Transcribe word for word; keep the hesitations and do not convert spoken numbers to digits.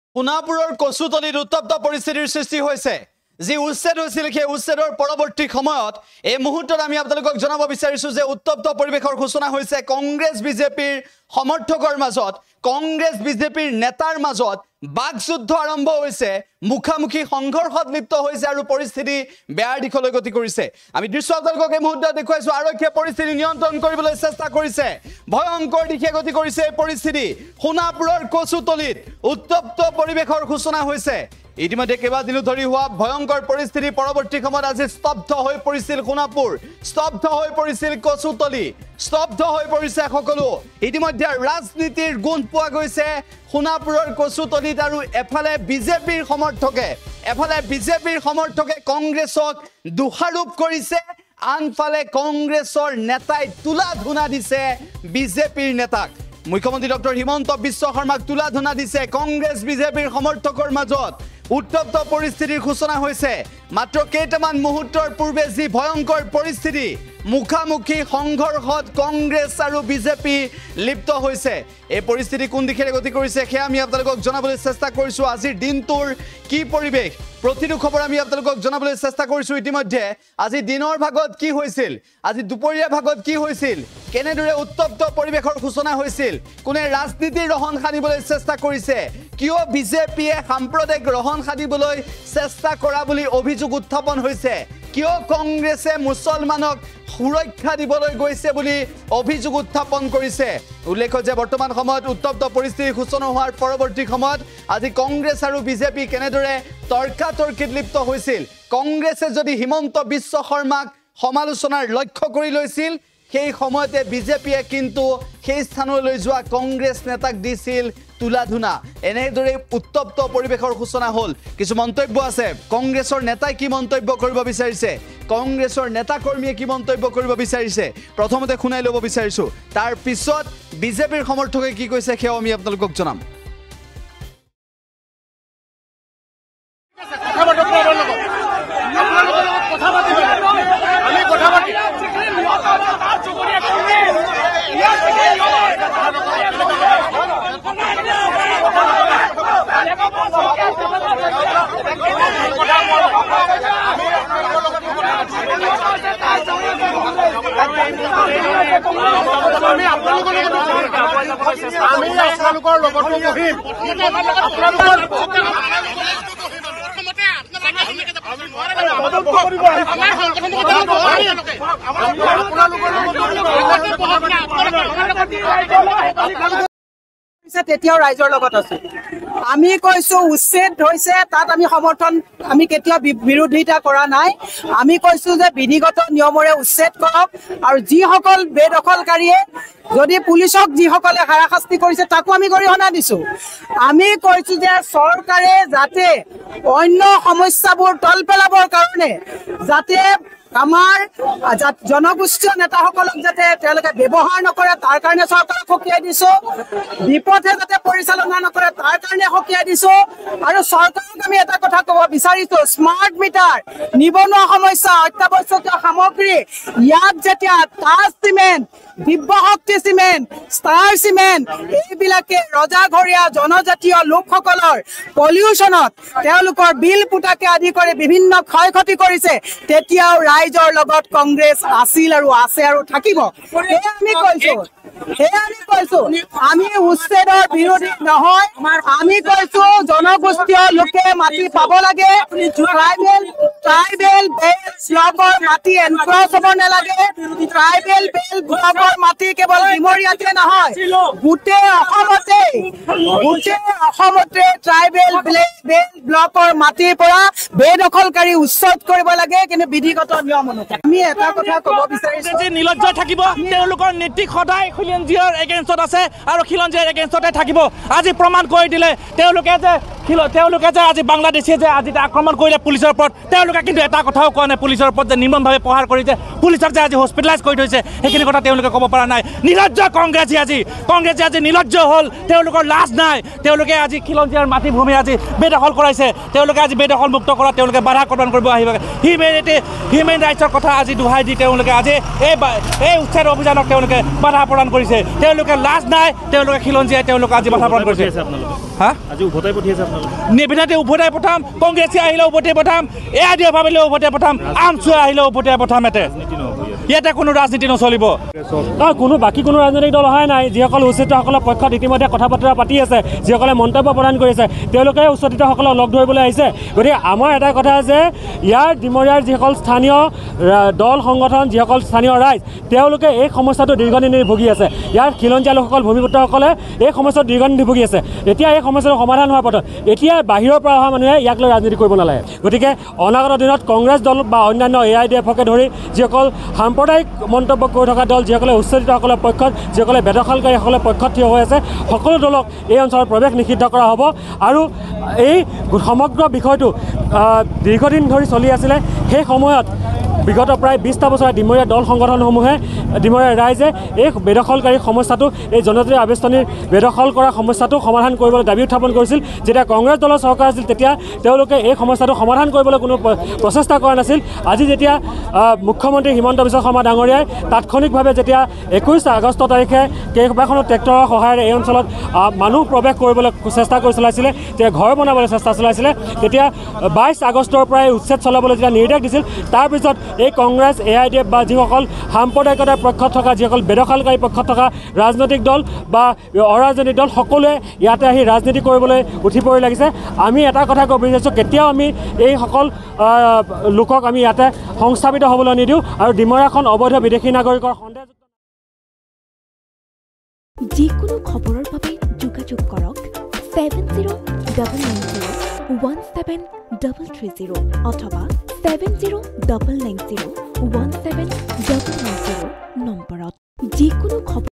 সোণাপুৰৰ কচুতলিত উত্তপ্ত পৰিস্থিতিৰ সৃষ্টি হৈছে যি উচ্ছেদ হৈছিল সেই উচ্ছেদৰ পৰৱৰ্তী সময়ত এই মুহূৰ্তত আমি আপোনালোকক জনাব বিচাৰিছো যে উত্তপ্ত পৰিৱেশৰ ঘোষণা হৈছে কংগ্ৰেছ বিজেপিৰ সমৰ্থকৰ মাজত কংগ্ৰেছ বিজেপিৰ নেতাৰ মাজত বাকযুদ্ধ আৰম্ভ হৈছে মুখামুখি সংঘৰ্ষত লিপ্ত হৈছে আৰু পৰিস্থিতি বেয়াৰ দিশলৈ গতি কৰিছে আমি দৃশ্য আপোনালোকক এই মুহূৰ্তত দেখুৱাইছো আৰক্ষীয়ে পৰিস্থিতি নিয়ন্ত্ৰণ কৰিবলৈ চেষ্টা কৰিছে ভয়ংকৰ দিশে গতি কৰিছে এই পৰিস্থিতি সোণাপুৰৰ কচুতলিত উত্তপ্ত পৰিৱেশৰ ঘোষণা হৈছে ইতিমধ্যে কেইবাদিনো ধৰি হোৱা ভয়ংকৰ পৰিস্থিতি পৰৱৰ্তী সময়ত আজি স্তব্ধ হৈ পৰিছিল সোণাপুৰ স্তব্ধ হৈ পৰিছিল কচুতলি স্তব্ধ হৈ পৰিছে সকলো ইতিমধ্যে ৰাজনীতিৰ গুণ পোৱা গৈছে সোণাপুৰৰ কচুতলিত আৰু এফালে বিজেপিৰ সমৰ্থকে এফালে বিজেপিৰ সমৰ্থকে কংগ্ৰেছক দোষাৰোপ কৰিছে আনফালে কংগ্ৰেছৰ নেতাই তুলা ধুনা দিছে বিজেপিৰ নেতাক মুখ্যমন্ত্ৰী ডক্টৰ হিমন্ত বিশ্ব শৰ্মাক তুলা ধুনা দিছে কংগ্ৰেছ বিজেপিৰ সমৰ্থকৰ মাজত উত্তপ্ত পৰিস্থিতিৰ ঘোষণা হৈছে মাত্ৰ কেইটামান মুহূৰ্তৰ পূৰ্বে যি ভয়ংকৰ পৰিস্থিতি মুখামুখি সংঘৰ্ষত কংগ্ৰেছ আৰু বিজেপি লিপ্ত হৈছে এই পৰিস্থিতি কোন দিশে গতি কৰিছে সেয়া আমি আপোনালোকক জনাবলৈ চেষ্টা কৰিছো আজিৰ দিনটোৰ কি পৰিৱেশ প্ৰতিটো খবৰ আমি আপোনালোকক জনাবলৈ চেষ্টা কৰিছো ইতিমধ্যে আজি দিনৰ ভাগত কি হৈছিল আজি দুপৰীয়া ভাগত কি হৈছিল কেনেদৰে উত্তপ্ত পৰিৱেশৰ ঘোষণা হৈছিল কোনে ৰাজনীতিৰ ৰহন খানিবলৈ চেষ্টা কৰিছে কিয় বিজেপিয়ে সাম্প্ৰদায়িক ৰহন খানিবলৈ চেষ্টা কৰা বুলি অভিযোগ উত্থাপন হৈছে কিয় কংগ্ৰেছে মুছলমানক সুৰক্ষা দিবলৈ গৈছে বুলি অভিযোগ উত্থাপন কৰিছে উল্লেখ যে বৰ্তমান সময়ত উত্তপ্ত পৰিস্থিতি ঘোষণা হোৱাৰ পৰৱৰ্তী সময়ত আজি কংগ্ৰেছ আৰু বিজেপি কেনেদৰে তৰ্কাতৰ্কিত লিপ্ত হৈছিল কংগ্ৰেছে যদি হিমন্ত বিশ্ব শৰ্মাক সমালোচনাৰ লক্ষ্য কৰি লৈছিল সেই সময়তে বিজেপিয়ে কিন্তু সেই স্থানলৈ যোৱা কংগ্ৰেছ নেতাক দিছিল তুলা ধুনা এনেদৰে উত্তপ্ত পৰিৱেশৰ ঘোষণা হ'ল কিছু মন্তব্য আছে কংগ্ৰেছৰ নেতাই কি মন্তব্য কৰিব বিচাৰিছে কংগ্ৰেছৰ নেতা কৰ্মীয়ে কি মন্তব্য কৰিব বিচাৰিছে প্ৰথমতে শুনাই ল'ব বিচাৰিছো তাৰ পিছত বিজেপিৰ সমৰ্থকে কি কৈছে সেয়া আমি আপোনালোকক জনাম আমি আপোনালোকৰ লগতো বহিম তেতিয়াও ৰাইজৰ লগত আছে আমি কৈছো উচ্ছেদ হৈছে তাত আমি সমৰ্থন আমি কেতিয়া বিৰোধিতা কৰা নাই আমি কৈছো যে বিধিগত নিয়মৰে উচ্ছেদ কৰক আৰু যিসকল বেদখলকাৰীয়ে যদি পুলিচক যিসকলে হাৰাশাস্তি কৰিছে তাকো আমি গৰিহণা দিছো আমি কৈছো যে চৰকাৰে যাতে অন্য সমস্যাবোৰ তল পেলাবৰ কাৰণে যাতে আমাৰ জনগোষ্ঠীয় নেতাসকলক যাতে তেওঁলোকে ব্যৱহাৰ নকৰে তাৰ কাৰণে চৰকাৰক সকীয়াই দিছো বিপথে যাতে পৰিচালনা নকৰে তাৰ কাৰণে সকীয়াই দিছো আৰু চৰকাৰক আমি এটা কথা ক'ব বিচাৰিছো স্মাৰ্ট মিটাৰ নিবনুৱা সমস্যা অত্যাৱশ্যকীয় সামগ্ৰী ইয়াত যেতিয়া তাজ চিমেণ্ট দিব্য শক্তি চিমেণ্ট ষ্টাৰ চিমেণ্ট এইবিলাকে ৰজাঘৰীয়া জনজাতীয় লোকসকলৰ পলিউশ্যনত তেওঁলোকৰ বিল পুতাকে আদি কৰি বিভিন্ন ক্ষয় ক্ষতি কৰিছে তেতিয়াও ৰাইজৰ লগত কংগ্ৰেছ আছিল আৰু আছে আৰু থাকিব এয়া আমি কৈছো এয়া আমি কৈছো আমি উচ্ছেদৰ বিৰোধী নহয় আমি কৈছো জনগোষ্ঠীয় লোকে মাটি পাব লাগে ট্ৰাইবেল ট্ৰাইবেল বেল ব্লকৰ মাটি এনক্ৰছ হ'ব নালাগে ট্ৰাইবেল বেল ব্লকৰ মাটি কেৱল ডিমৰীয়াতে নহয় গোটেই অসমতে গোটেই অসমতে ট্ৰাইবেল বেল ব্লকৰ মাটিৰ পৰা বেদখলকাৰী উচ্ছেদ কৰিব লাগে কিন্তু বিধিগত নিয়ম অনুসৰি আমি এটা কথা ক'ব বিচাৰিছো যে নিলজ্জ থাকিব তেওঁলোকৰ নীতি সদায় খিলঞ্জীয়ৰ এগেইনষ্টত আছে আৰু খিলঞ্জীয়ৰ এগেইনষ্টতে থাকিব আজি প্ৰমাণ কৰি দিলে তেওঁলোকে যে তেওঁলোকে যে আজি বাংলাদেশে যে আজি আক্ৰমণ কৰিলে পুলিচৰ ওপৰত তেওঁলোকে কিন্তু এটা কথাও কোৱা নাই পুলিচৰ ওপৰত যে নিৰ্মমভাৱে প্ৰহাৰ কৰিছে পুলিচক যে আজি হস্পিটেলাইজ কৰি থৈছে সেইখিনি কথা তেওঁলোকে ক'ব পৰা নাই নিলজ্জ কংগ্ৰেছী আজি কংগ্ৰেছে আজি নিলজ্জ হ'ল তেওঁলোকৰ লাজ নাই তেওঁলোকে আজি খিলঞ্জীয়াৰ মাটিভূমি আজি বেদখল কৰাইছে তেওঁলোকে আজি বেদখল মুক্ত কৰা তেওঁলোকে বাধা প্ৰদান কৰিব আহিব হিউমেনিটি হিউমেন ৰাইটছৰ কথা আজি দোহাই দি তেওঁলোকে আজি এই এই উচ্ছেদ অভিযানক তেওঁলোকে বাধা প্ৰদান কৰিছে তেওঁলোকে লাজ নাই তেওঁলোকে খিলঞ্জীয়াই তেওঁলোকে আজি বাধা প্ৰদান কৰিছে হা আজি উভতাই পঠিয়াইছে আপোনালোকে নিবিনাতে উভতাই পঠাম কংগ্ৰেছে আহিলে উভতাই পঠাম এ আই ডি এফ আহিলে উভতাই পঠাম আমচু আহিলে উভতাই পঠাম এতে ইয়াতে কোনো ৰাজনীতি নচলিব কোনো বাকী কোনো ৰাজনৈতিক দল অহা নাই যিসকল উচ্চতিতসকলৰ পক্ষত ইতিমধ্যে কথা বতৰা পাতি আছে যিসকলে মন্তব্য প্ৰদান কৰিছে তেওঁলোকে উচ্চতিতসকলক লগ ধৰিবলৈ আহিছে গতিকে আমাৰ এটা কথা যে ইয়াৰ ডিমৰীয়াৰ যিসকল স্থানীয় দল সংগঠন যিসকল স্থানীয় ৰাইজ তেওঁলোকে এই সমস্যাটো দীৰ্ঘদিন ধৰি ভুগি আছে ইয়াৰ খিলঞ্জীয়া লোকসকল ভূমিপুত্ৰসকলে এই সমস্যাটো দীৰ্ঘদিন ধৰি ভুগি আছে এতিয়া এই সমস্যাটো সমাধান হোৱাৰ পথত এতিয়া বাহিৰৰ পৰা অহা মানুহে ইয়াক লৈ ৰাজনীতি কৰিব নালাগে গতিকে অনাগত দিনত কংগ্ৰেছ দল বা অন্যান্য এ আই ডি এফকে ধৰি যিসকল সাম্প্ৰদায়িক মন্তব্য কৰি থকা দল যিসকলে উচ্চতিতসকলৰ পক্ষত যিসকলে বেদখলকাৰীসকলৰ পক্ষত থিয় হৈ আছে সকলো দলক এই অঞ্চলত প্ৰৱেশ নিষিদ্ধ কৰা হ'ব আৰু এই সমগ্ৰ বিষয়টো দীৰ্ঘদিন ধৰি চলি আছিলে সেই সময়ত বিগত প্ৰায় বিছটা বছৰ ডিমৰীয়া দল সংগঠনসমূহে ডিমৰীয়া ৰাইজে এই বেদখলকাৰী সমস্যাটো এই জনজাতীয় আৱেষ্টনীৰ বেদখল কৰা সমস্যাটো সমাধান কৰিবলৈ দাবী উত্থাপন কৰিছিল যেতিয়া কংগ্ৰেছ দলৰ চৰকাৰ আছিল তেতিয়া তেওঁলোকে এই সমস্যাটো সমাধান কৰিবলৈ কোনো প্ৰচেষ্টা কৰা নাছিল আজি যেতিয়া মুখ্যমন্ত্ৰী হিমন্ত বিশ্ব শৰ্মা ডাঙৰীয়াই তাৎক্ষণিকভাৱে যেতিয়া একৈছ আগষ্ট তাৰিখে কেইবাখনো ট্ৰেক্টৰৰ সহায়েৰে এই অঞ্চলত মানুহ প্ৰৱেশ কৰিবলৈ চেষ্টা কৰি চলাইছিলে তেতিয়া ঘৰ বনাবলৈ চেষ্টা চলাইছিলে তেতিয়া বাইছ আগষ্টৰ পৰাই উচ্ছেদ চলাবলৈ যেতিয়া নিৰ্দেশ দিছিল তাৰপিছত এই Congress A I D F বা যিসকল সাম্প্ৰদায়িকতাৰ পক্ষত থকা যিসকল বেদখলকাৰী পক্ষত থকা ৰাজনৈতিক দল বা অৰাজনৈতিক দল সকলোৱে ইয়াতে আহি ৰাজনীতি কৰিবলৈ উঠি পৰি লাগিছে আমি এটা কথা ক'ব বিচাৰিছোঁ কেতিয়াও আমি এইসকল লোকক আমি ইয়াতে সংস্থাপিত হ'বলৈ নিদিওঁ আৰু ডিমৰীয়াখন অবৈধ বিদেশী নাগৰিকৰ সন্দেহ যিকোনো খবৰৰ বাবে যোগাযোগ কৰক seven zero' double nine zero' one seven double three zero' অথবা seven zero' double nine zero' one seven double nine zero' নম্বৰত যিকোনো খবৰ